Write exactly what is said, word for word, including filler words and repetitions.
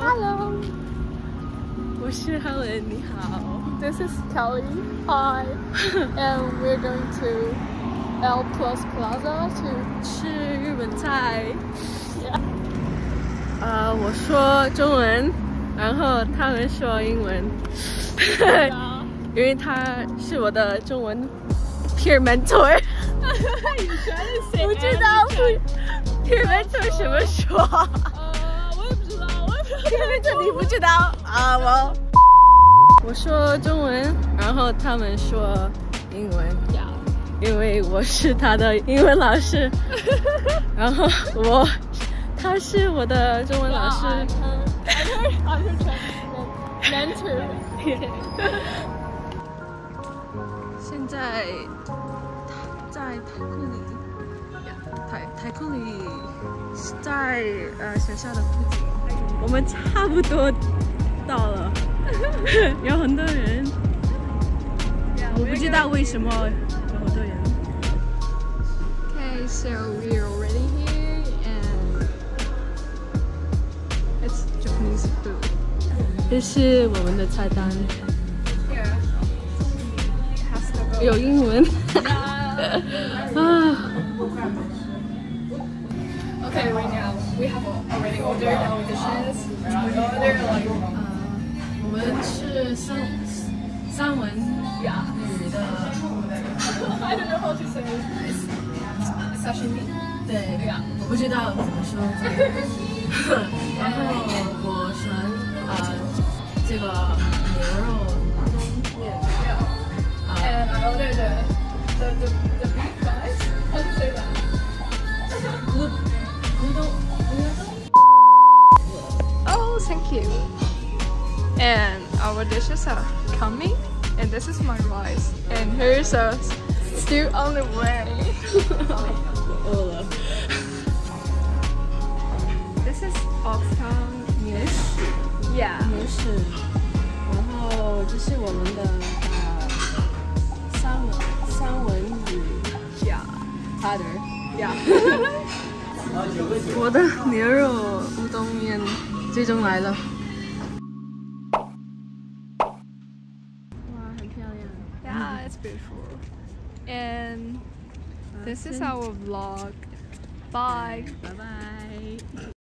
Hello， 我是 Helen， 你好。 This is Kelly. Hi. And we're going to L Plus Plaza to 吃日本菜。 Yeah. 呃，我说中文，然后他们说英文，因为他是我的中文 peer mentor。不知道 peer mentor 什么说？ 呃，我也不知道，我也不知道。 peer mentor 你不知道啊？我我说中文，然后他们说英文。 Yeah. 因为我是他的英文老师，然后我他是我的中文老师。 I'm her, I'm her mentor. Okay. 现在在台库里，台台库里在呃学校的附近，我们差不多到了，有很多人，我不知道为什么有很多人。 Okay, so we're already here and it's Japanese food. 这是我们的菜单， Yeah. Has to go. 有英文。啊。 Okay, right now we have already ordered our dishes. We ordered like 我们是三三文鱼的， I don't know how to say it. Sashimi. 对，我不知道怎么说这个。然后我选呃这个牛肉乌冬面。 And I ordered the the the, the beef fries. How to say that? 乌乌冬乌冬。 Oh, thank you. And our dishes are coming. And this is my rice. And here's us still on the way. 饿了。 This is Oxtown. 牛屎， Yeah. 牛屎。然后这是我们的呃三文三文鱼。 Yeah. Powder。 Yeah. 我的牛肉乌冬面最终来了。哇，很漂亮。 Yeah, it's beautiful. And this is our vlog. Bye. Bye bye.